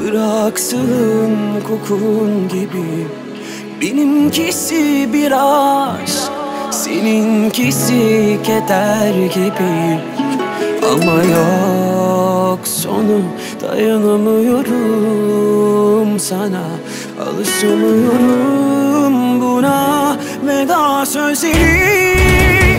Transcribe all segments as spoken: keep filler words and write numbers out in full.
bıraksın kokun gibi. Benimkisi bir aşk, seninkisi keder gibi. Ama yok sonu, dayanamıyorum sana, alışamıyorum buna veda sözleri.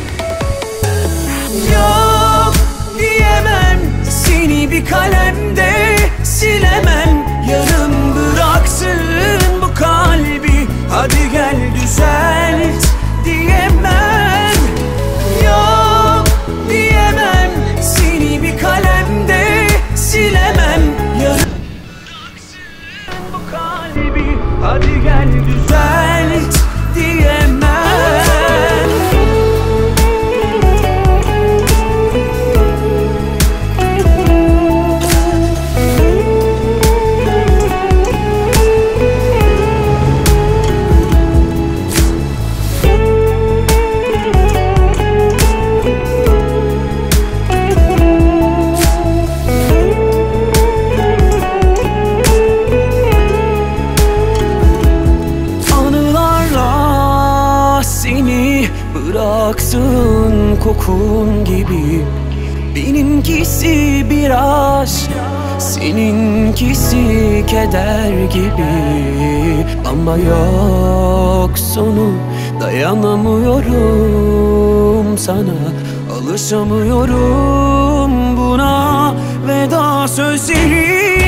Yok diyemem, seni bir kalemde silemem. Yarım bıraksın bu kalbi, hadi gel düzelt diyemem. Yok diyemem, seni bir kalemde silemem. Yarım bıraksın bu kalbi, hadi gel düzelt diyemem. Bıraksın kokun gibi. Benimkisi bir aşk, seninkisi keder gibi. Ama yok sonu, dayanamıyorum sana, alışamıyorum buna veda sözleri.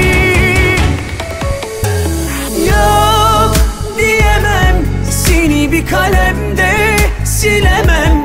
Yok diyemem, seni bir kalemde silemem.